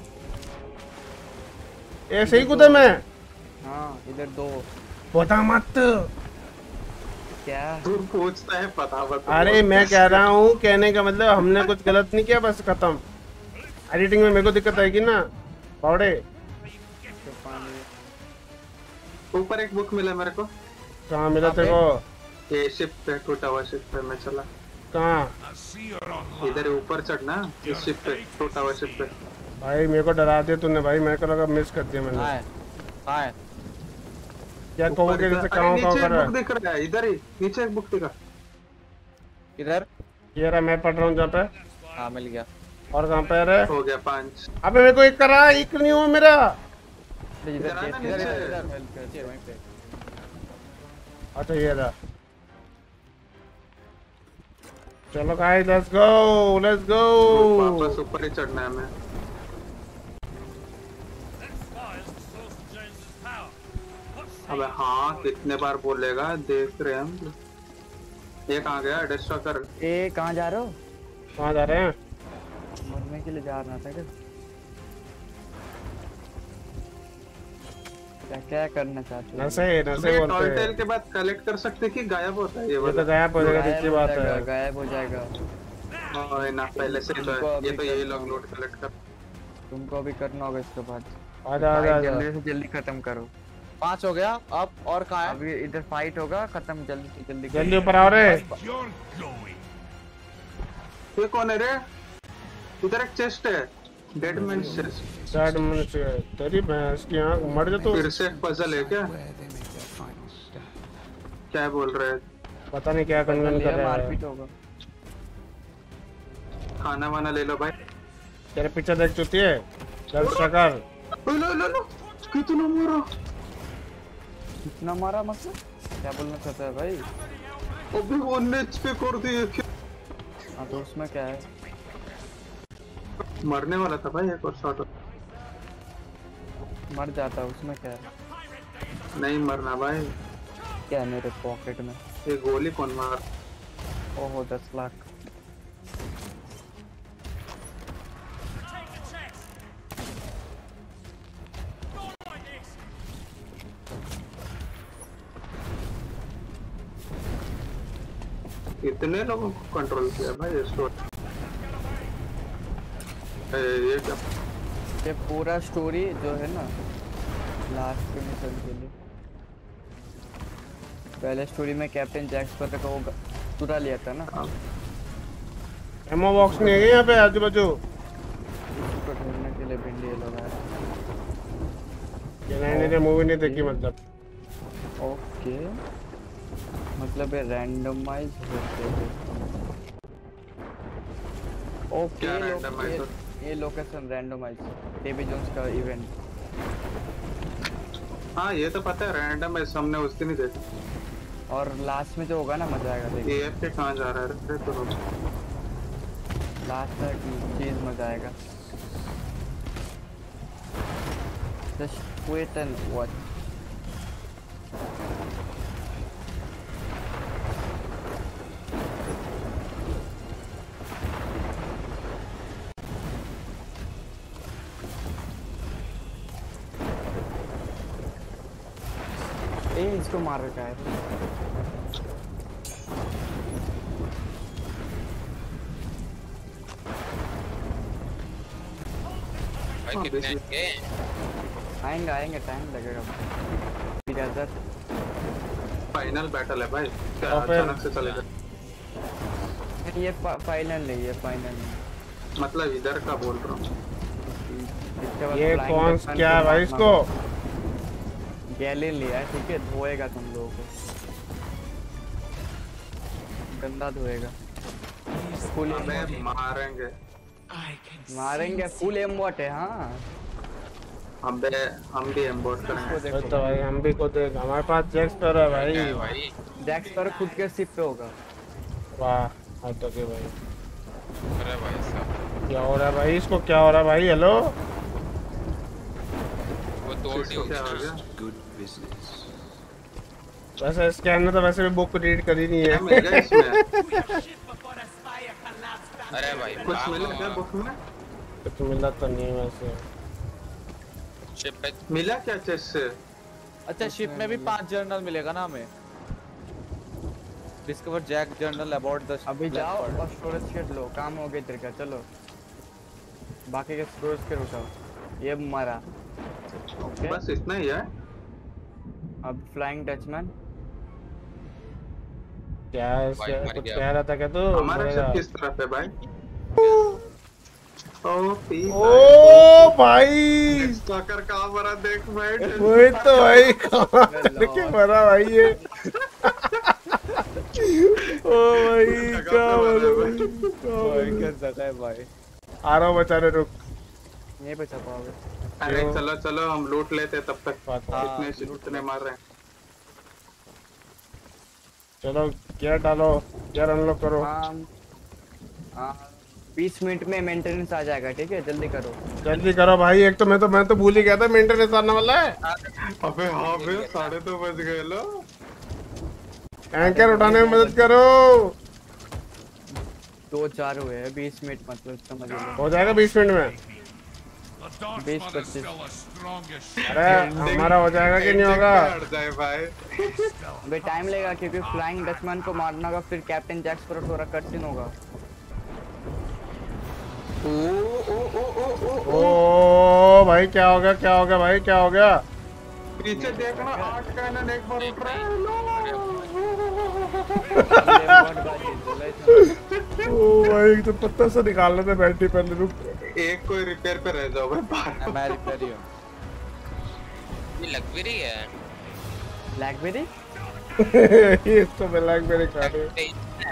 ऐसे ही कूदा मैं। हाँ इधर दो। बता मत क्या तू पूछता है पता बता। अरे मैं कह रहा हूँ कहने का मतलब हमने कुछ गलत नहीं किया बस खत्म। एडिटिंग में मेरे को दिक्कत आएगी ना पावड़े। ऊपर एक बुक मिला मेरे को। कहाँ मिला तेरे को? ये शिप पे टूटा हुआ शिप पे मैं चला। कहाँ? इधर ऊपर चढ़ना इस शिप पे टूटा हुआ शिप पे। भाई मेरे को डरा दिया तूने भाई। मेरे को लगा मिस कर दिया मैंने। कहाँ है? क्या कहोगे जैसे कहाँ कहाँ कर रहा है? दिख रहा है इधर ही नीचे एक बुक दिखा। इधर ये रहा मैं पढ़ रहा हूँ जहाँ पे। हाँ मिल गया। और कहाँ पे रहा? हो गया पांच। अबे मेरे को एक करा एक नहीं हुआ मेरा। इधर आना नीचे। अच्छा ये रहा। चलो guys let's go let's go. वापस ऊपर ही चढ़ना है हमें। अबे हाँ कितने बार बोलेगा देख रहे हैं हम। ये कहाँ गया डिस्ट्रॉकर? ए कहाँ जा रहे हो? कहाँ जा रहे हैं? मरने के लिए जा रहा था क्या? क्या क्या करना चाहते हो? नशे नशे बोलते हैं। टेल के बाद कलेक्ट कर सकते कि गायब होता है ये ये तो गायब हो जाएगा सच्ची बात है। गायब हो जाएगा। ओए ना पहले से तो है। ये तो यही लोग लूट कलेक्ट कर। तुमको अभी करना होगा इसके बाद। आजा आजा जल्दी से जल्दी खत्म करो। पांच हो गया अब और कहाँ है? अभी इधर फाइट होगा खत्म जल्दी से जल्दी। जल्दी ऊपर आओ रे। ये कौन है रे? इधर एक चेस्ट है। Dead man chest. Dead man chest. तेरी भैंस की आंख मर जा तू। फिर से एक पजल है क्या? क्या बोल रहे हैं? पता नहीं क्या कन्वेंस कर रहा है। मारपीट होगा। खाना वाना ले लो भाई। तेरे पीछे देख चुकी है। चल शकर। लो लो लो कितना मारा? कितना मारा मतलब? क्या बोलना चाहता है भाई? अबे वो नेच पे कर दिए। हाँ तो उसमें क्या है? मरने वाला था भाई एक और शॉट। मर जाता उसमें क्या है? नहीं मरना भाई। क्या है मेरे पॉकेट में? ये गोली कौन मार? ओहो दस लाख। इतने लोगों को कंट्रोल किया भाई स्टोर। ये क्या? ये पूरा स्टोरी जो है ना लास्ट के मिशन के लिए। पहले स्टोरी में कैप्टन जैक स्पैरो को वो चुरा लिया था ना। एमो बॉक्स नहीं है यहाँ पे आजू बाजू। इसको ढूंढने के लिए भिंडी लोग आए। ये नहीं नहीं मूवी नहीं देखी मतलब। ओके मतलब ये रैंडमाइज होते हैं। ओके ये, ये लोकेशन रैंडमाइज डेवी जोन्स का इवेंट। हाँ ये तो पता है रैंडम है। हमने उस दिन ही देखा। और लास्ट में जो होगा ना मजा आएगा। देखिए ये पे कहाँ जा रहा है तो लास्ट तक चीज मजा आएगा। Just wait and watch. ए इसको मार रखा है। भाई कितने आएंगे? आएंगे आएंगे टाइम लगेगा। इधर फाइनल बैटल है भाई, क्या और फिर- अचानक से चलेगा? ये फाइनल नहीं है, फाइनल नहीं। मतलब इधर का बोल रहा हूँ। इसके बाद ये flying कौन Dutchman क्या है को भाई मारना इसको? होगा। गैलिन लिया है, ठीक है, धोएगा तुम लोगों को, गंदा धोएगा। फुल अबे मारेंगे मारेंगे, फुल एमबॉट है। हाँ अबे हम भी एम्बोर्ड इसको करेंगे। देखो तो भाई हम भी को देगा, हमारे पास जैक्स पर है भाई। क्या है भाई? जैक्स पर खुद के सिप पे होगा। वाह हाँ तो के भाई अरे भाई साहब क्या हो रहा है भाई, इसको क्या हो रहा है भाई? हेलो वो तोड़ इसको क्या हो गया? वैसे स्कैन ने तो वैसे भी बुक रीड करी नहीं क्या है। मिल गया इसमें? अरे भाई कुछ मिला क्या बुक में? कुछ मिला तो नहीं है वैसे। शिप पे मिला क्या चेस्ट से? अच्छा शिप में भी पांच जर्नल मिलेगा ना हमें। Discover Jack journal about the अभी जाओ और स्टोरेज शेड लो, काम हो गया तेरे का। चलो बाकी के स्टोरेज के उठाओ। ये मरा। ओके बस इतना ही है। अब फ्लाइंग डचमैन क्या है भाई इसका? मर कुछ गया। कह रहा था क्या तू? हमारा मरेगा। शिप किस तरफ है भाई? ओ पी ओ भाई स्टॉकर कहाँ मरा देख भाई। वही तो भाई कहाँ करके मरा भाई ये। ओ भाई क्या बोले भाई, क्या भाई बोले? क्या जगह है भाई। आ रहा हूँ बचाने, रुक। यहीं पे छपाओगे। अरे चलो चलो हम लूट लेते तब तक। हाँ, इतने लूटने मार रहे हैं। चलो गियर डालो, गियर अनलॉक करो। हाँ हाँ बीस मिनट में मेंटेनेंस आ जाएगा, ठीक है, जल्दी करो। जल्दी करो भाई, एक तो मैं तो मैं तो भूल ही गया था मेंटेनेंस आने वाला है। अबे हाँ बे साढ़े दो बज गए लो। एंकर उठाने में मदद करो। दो चार हुए हैं, बीस मिनट मतलब समझ लो। हो जाएगा बीस मिनट में। The बीस Dutchman is पच्चीस। still the strongest. अरे हमारा हो जाएगा कि नहीं होगा? हट जाए भाई। अबे टाइम लगेगा क्योंकि फ्लाइंग डचमैन को मारना होगा, फिर कैप्टन जैक्स पर थोड़ा कटसीन होगा। ओ ओ ओ ओ ओ ओ भाई क्या हो गया, क्या हो गया भाई, क्या हो गया? पीछे देखना, आठ कैनन एक बार उठ रहा है। ओ भाई तो पत्ता से निकाल लेते बैटरी पहले, रुक। एक कोई रिपेयर पे रह जाओ भाई बाहर। मैं रिपेयर ही हूँ। ये लग भी रही है। ब्लैकबेरी ये तो ब्लैकबेरी खा रहे।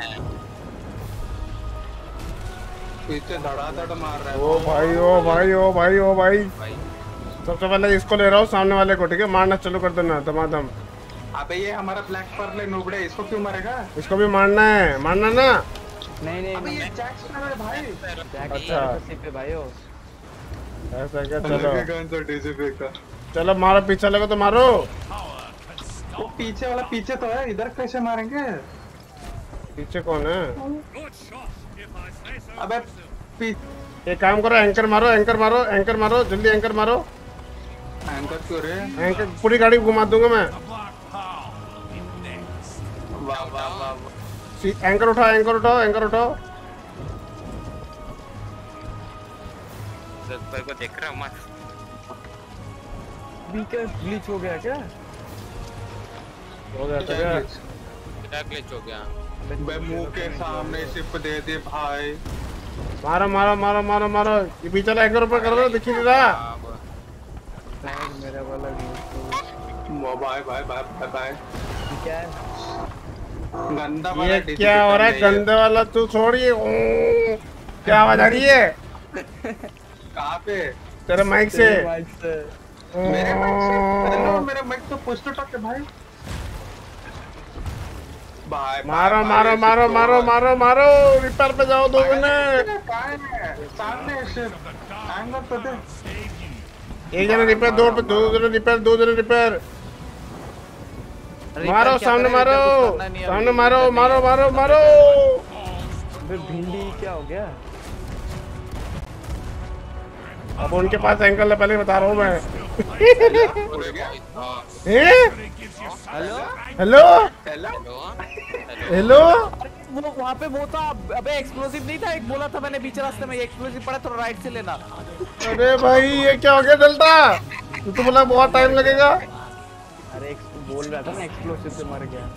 पीछे धड़ाधड़ मार रहा है। ओ भाई ओ भाई ओ भाई ओ भाई भाई सबसे पहले इसको ले रहा हूँ, सामने वाले को, ठीक है? मारना चालू कर देना दमादम। अबे ये हमारा ब्लैक पर्ल है नुबड़े, इसको क्यों मारेगा? इसको भी मारना है, मारना ना। नहीं नहीं अबे नहीं, ये जैक्स पे है भाई। जैक्स अच्छा। पर सिप पे भाई हो। ऐसा क्या? चलो गन तो डीजीपी का। चलो मारो, पीछे लगो तो मारो। वो पीछे वाला पीछे तो है, इधर कैसे मारेंगे? पीछे कौन है? Good shot, if I say so. अबे पीछे एक काम करो, एंकर मारो, एंकर मारो, एंकर मारो, जल्दी एंकर मारो। एंकर क्यों रे? एंकर पूरी गाड़ी घुमा दूंगा मैं। वाह वाह वाह वाह। सी- एंकर उठाओ, एंकर उठाओ, एंकर उठाओ। पर को देख रहा हूँ मत। बीकर ग्लिच हो गया क्या? हो गया तो क्या? क्या ग्लिच हो गया? बे मुंह के सामने शिप दे दे भाई। मारो मारो मारो मारो मारो, ये पीछे वाला एंकर ऊपर कर दो, दिख ही नहीं रहा। शायद मेरा वाला ग्लिच हो। Bye bye bye bye bye. क्या है? गंदा वाला ये डीजीपी क्या हो रहा है? का नहीं गंदे वाला तू छोड़िए। ओ, क्या आवाज आ रही है कहाँ पे? तेरे माइक से? तेरे माइक से। मेरे माइक से? हेलो मेरे माइक तो पुश तो टक है भाई। बाय मारो मारो मारो मारो मारो मारो, रिपेयर पे जाओ दो जने। सामने शिप एंगल तो दे। एक जने रिपेयर, दो दो जने रिपेयर, दो जने रिपेयर। मारो सामने, मारो सामने, मारो मारो मारो मारो। अबे भिंडी क्या हो गया? अब उनके पास एंकल है, पहले बता रहा हूँ मैं। हेलो हेलो हेलो हेलो वो वहाँ पे वो था। अबे एक्सप्लोसिव नहीं था, एक बोला था मैंने बीच रास्ते में, एक्सप्लोसिव पड़ा तो राइट से लेना। अरे भाई ये क्या हो गया डलता? तू तो बोला बहुत टाइम लगेगा। अरे एक बोल रहा था ना एक्सप्लोसिव से मर गया।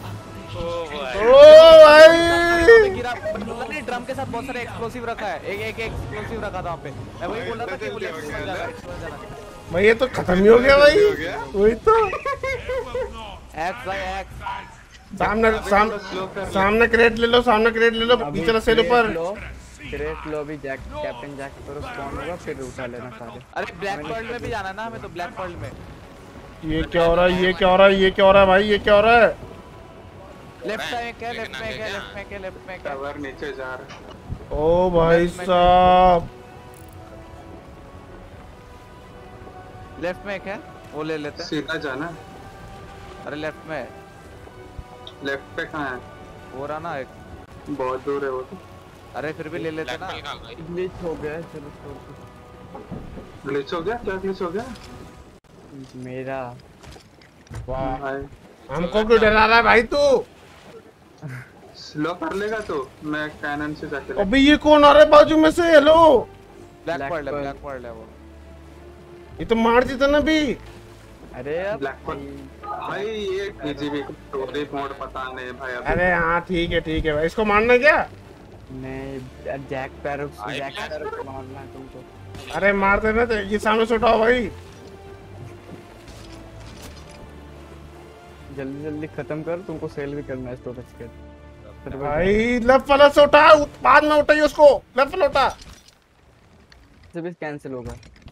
ओ भाई गिरा नहीं, ड्रम के साथ बहुत सारे एक्सप्लोसिव रखा है। एक एक एक्सप्लोसिव रखा था वहाँ पे। मैं वही बोल रहा था कि बुलेट से जाना जाना। भाई ये तो खत्म ही हो गया भाई। वही तो एक्स भाई एक्स। सामने साम, सामने क्रेट ले लो, सामने क्रेट ले लो, पीछे रख सेल ऊपर। क्रेट लो अभी, जैक कैप्टन जैक पर स्पॉन होगा फिर उठा लेना सारे। अरे ब्लैक पर्ल में भी जाना ना हमें, तो ब्लैक पर्ल में। ये क्या हो रहा है? ये क्या हो रहा है? ये क्या हो रहा है भाई? ये क्या हो रहा है? लेफ्ट में क्या, लेफ्ट में क्या, लेफ्ट में क्या, लेफ्ट में क्या। टावर नीचे जा रहा है। ओ भाई साहब लेफ्ट में क्या, वो ले लेते हैं। सीधा जाना। अरे लेफ्ट में, लेफ्ट पे कहाँ है? वो रहा ना एक, बहुत दूर है वो तो। अरे फिर भी ले लेते ना। ग्लिच हो गया, चलो छोड़ दो। ग्लिच हो गया? क्या ग्लिच हो गया? मेरा वाह भाई हमको क्यों डरा रहा है भाई तू? स्लो कर लेगा तो मैं कैनन से जाके। अबे ये कौन आ रहा है बाजू में से? हेलो ब्लैक पर्ल है, ब्लैक पर्ल है वो। ये तो मार देता ना भी। अरे यार ब्लैक पर्ल भाई ये टीजीबी स्टोरी मोड पता नहीं भाई अभी। अरे हाँ ठीक है ठीक है भाई, इसको मारना है क्या? नहीं जैक पैरो जैक पैरो को मारना है तुमको। अरे मार देना तो ये सामने से उठाओ भाई। जल्दी जल्दी खत्म कर, तुमको सेल भी करना है स्टोरेज के। भाई लेफ्ट वाला से उठा, बाद में उठाइए उसको। लेफ्ट वाला उठा, से भी कैंसिल होगा।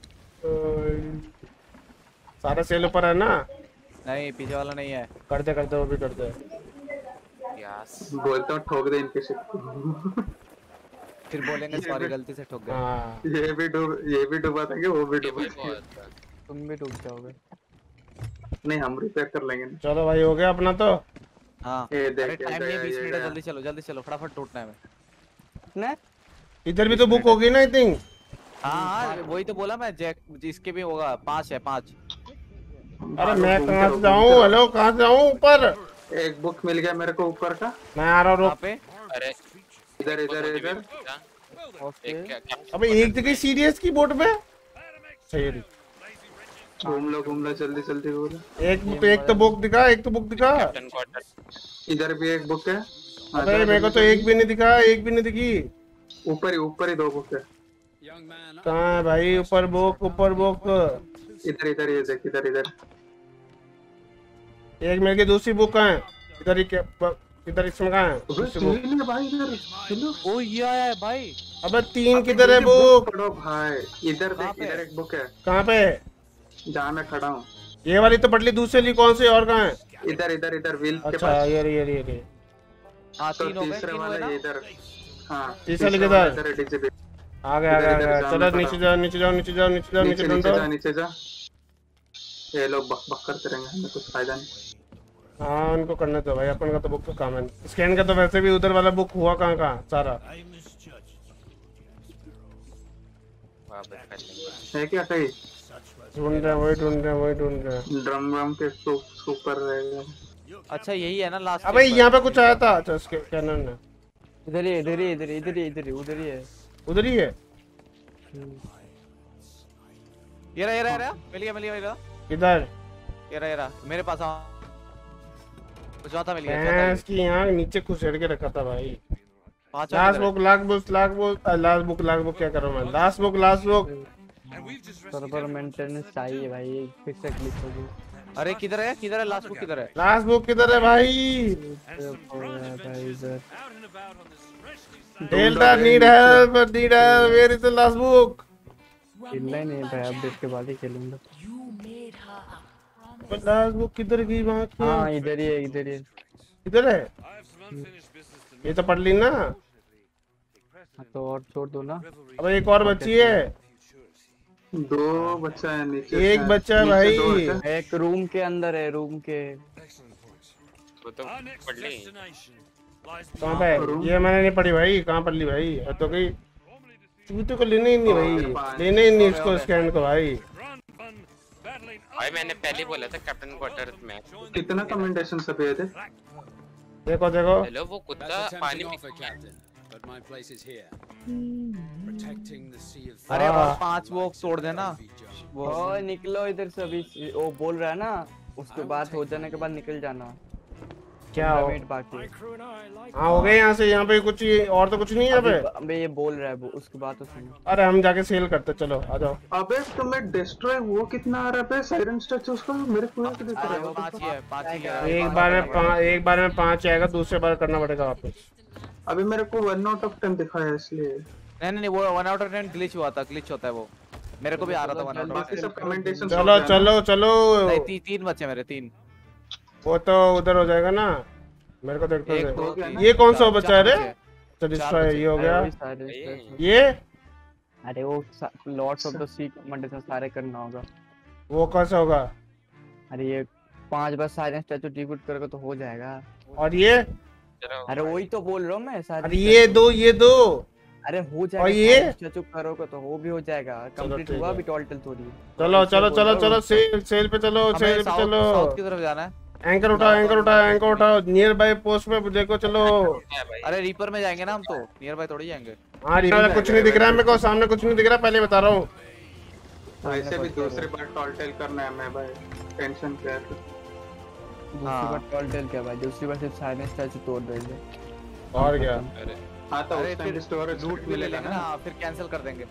सारा सेल ऊपर है ना? नहीं पीछे वाला नहीं है। कर दे कर दे, वो भी कर दे। यस बोलता हूँ ठोक दे इनके शिप को। फिर बोलेंगे सॉरी गलती से ठोक गए। हाँ ये भी डूब ये भी डूबा था कि वो भी डूबा था। तुम भी टूट जाओगे। नहीं हम रिपेयर कर लेंगे। चलो भाई हो गया अपना तो। हाँ ये देख अरे टाइम ये नहीं, बीस ये मिनट है, ये जल्दी चलो जल्दी चलो, फटाफट टूटना है हमें। ना इधर भी तो बुक होगी ना आई थिंक। हाँ हाँ वही तो बोला मैं, जैक जिसके भी होगा पाँच है, पाँच। अरे मैं कहाँ से जाऊँ? हेलो कहाँ से जाऊँ? ऊपर एक बुक मिल गया मेरे को ऊपर का। मैं आ रहा हूँ रुक। पे अरे इधर इधर इधर। अबे एक जगह सीरियस की बोट पे सही है। घूम लो घूम लो जल्दी जल्दी घूम लो। एक बुक, एक तो बुक दिखा, एक तो बुक दिखा। कैप्टन क्वार्टर इधर भी एक बुक है। अबे मेरे को तो एक भी नहीं दिखा, एक भी नहीं दिखी। ऊपर ही ऊपर ही दो बुक है। कहाँ है भाई? ऊपर बुक, ऊपर बुक। इधर इधर ये देख इधर इधर। एक मिल के दूसरी बुक कहाँ है? इधर ही क्या? इधर इसमें कहाँ है दूसरी बुक? तीन है भाई इधर। चलो ओ ये आया है भाई। अबे तीन किधर है बुक? पढ़ो भाई इधर देख इधर एक बुक है। कहाँ पे? जहाँ मैं खड़ा हूँ। ये वाली तो पटली, दूसरी वाली कौन सी और कहाँ है? इधर इधर इधर व्हील के अच्छा पास। ये रही, ये रही, ये रही। हाँ तो तीन हो गए, तीसरे तीन हो गए वाला ना। ये इधर। हाँ तीसरा लिखा वाला था। इधर है डीजीबी। आ गया आ गया आ इधर गया। इधर चलो जाओ, नीचे जाओ नीचे जाओ नीचे जाओ नीचे जाओ नीचे जाओ नीचे नीचे नीचे जा ढूंढो। नीचे जा। ये लोग बक बक करते रहेंगे, हमें कुछ फायदा नहीं। हाँ उनको करने दो भाई, अपन का तो बुक का काम है। स्कैन का तो वैसे भी उधर वाला बुक हुआ कहाँ कहाँ सारा। है क्या कहीं? ढूंढ रहे वही ढूंढ रहे वही ढूंढ रहे। ड्रम ड्रम के सुपर रहेगा। अच्छा यही है ना लास्ट। अबे यहाँ पे कुछ आया था। अच्छा उसके कैनन में इधर ही इधर ही इधर ही इधर ही इधर ही उधर ही है। उधर ही है। ये रहा ये रहा ये रहा, मिल गया मिल गया मिल गया। इधर ये रहा ये रहा मेरे पास। आ कुछ आता मिल गया। भैंस की यहाँ नीचे घुसेड़ के रखा था भाई। पांच last book last book last book last book last book क्या करूँ मैं? Last book last book. Server maintenance चाहिए भाई, फिर से ग्लिच हो गई। अरे किधर है किधर है लास्ट बुक किधर है? लास्ट बुक किधर है भाई? भाई इधर delta need help need help where is the last book? खेलना ही नहीं भाई, अपडेट के बाद ही खेलूंगा। लास्ट बुक किधर गई वहाँ की? हाँ इधर ही है इधर ही है। इधर है। ये तो पढ़ ली ना। तो और छोड़ दो ना। अब एक और बच्ची है। दो बच्चा है नीचे। एक बच्चा है भाई। एक रूम के अंदर है, रूम के। वो तो पढ़ ली। कहाँ पे? ये मैंने नहीं पढ़ी भाई। कहाँ पढ़ ली भाई? तो कहीं चूते को लेने ही नहीं भाई, लेने ही नहीं इसको स्कैन को भाई। भाई मैंने पहले बोला था कैप्टन क्वार्टर में। कितना कमेंटेशन सब ये थे? देखो देखो हेलो वो कुत्ता पानी में But my place is here. Protecting the sea of अरे और पांच वो तोड़ देना वो निकलो इधर से अभी वो बोल रहा है ना उसके बाद हो जाने के बाद निकल जाना क्या हो बाकी हाँ हो गए यहाँ से यहाँ पे कुछ ये और तो कुछ नहीं है अबे अबे ये बोल रहा है वो उसके बाद तो सुनो अरे हम जाके सेल करते चलो आ जाओ अबे तुम्हें डिस्ट्रॉय वो कितना आ रहा है साइरन स्टैचू उसका मेरे को एक दिख रहा है पांच ही है पांच ही है एक बार में पाँच एक बार में पाँच आएगा दूसरे बार करना पड़ेगा वापस अभी मेरे को वन आउट ऑफ टेन दिखाया इसलिए नहीं नहीं वो one out of ten glitch हुआ था ग्लिच होता है वो मेरे को भी आ रहा था वन आउट ऑफ सब कमेंटेशन चलो चलो चलो नहीं ती, तीन बचे मेरे तीन वो तो उधर हो जाएगा ना मेरे को देखते हैं ये कौन सा बचा है रे तो डिस्ट्रॉय ये हो गया ये अरे वो Lords of the Sea commentation सारे करना होगा वो कैसा होगा अरे ये पांच बार साइलेंस स्टैचू डिबूट करोगे तो हो जाएगा और ये अरे वही तो बोल रहा हूँ मैं सारे अरे ये दो ये दो अरे हो जाएगा और ये स्टैचू करोगे तो वो भी हो जाएगा कंप्लीट हुआ अभी टोटल थोड़ी चलो चलो चलो चलो सेल सेल पे चलो सेल पे चलो साउथ की तरफ जाना है एंकर उठाओ एंकर उठाओ एंकर उठाओ नियर बाय पोस्ट पे देखो चलो अरे रीपर में जाएंगे ना हम तो नियर बाय थोड़ी जाएंगे हाँ रिपर कुछ नहीं दिख रहा है मेरे को सामने कुछ नहीं दिख रहा पहले बता रहा हूँ ऐसे भी दूसरी बार टॉल टेल करना है मैं भाई टेंशन क्या है दूसरी बार टॉल टेल क्या भाई दूसरी बार सिर्फ साइलेंस स्टैचू तोड़ देंगे और क्या हाँ तो उस टाइम स्टोरेज लूट मिलेगा ना फिर कैंसिल कर देंगे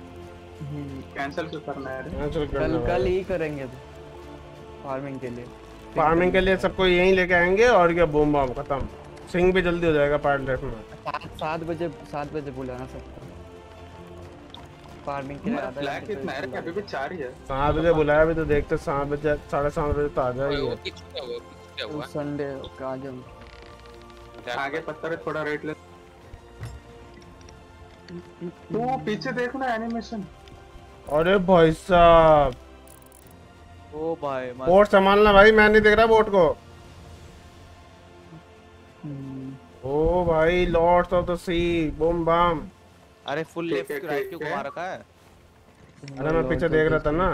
कैंसिल क्यों करना है कैंसिल कल कल ही करेंगे फार्मिंग के लिए फार्मिंग के लिए सबको यहीं लेके आएंगे और क्या बूम बम खत्म सिंह भी जल्दी हो जाएगा पार्ट लाइफ में सात बजे सात बजे बुलाना सबको फार्मिंग के लिए आधा ब्लैक कितना है अभी भी चार ही है सात बजे बुलाया अभी तो देखते सात बजे साढ़े सात बजे तो आ जाएगी क्या हुआ संडे का जम आगे पत्थर थोड़ा रेट ले तू पीछे देखना एनिमेशन अरे भाई साहब ओ भाई बोट संभालना भाई मैं नहीं देख रहा बोट को ओ भाई Lords of the Sea boom bam अरे फुल लेफ्ट राइट क्यों घुमा रखा है अरे मैं पीछे देख रहा था ना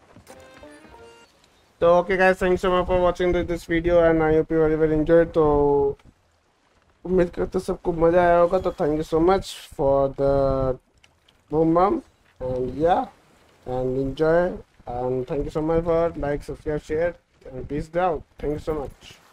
तो okay guys thanks so much for watching this video and I hope you very very enjoyed तो उम्मीद करते सबको मजा आया होगा तो thank you so much for the boom bam and yeah and enjoy and thank you so much for like subscribe share and peace out thank you so much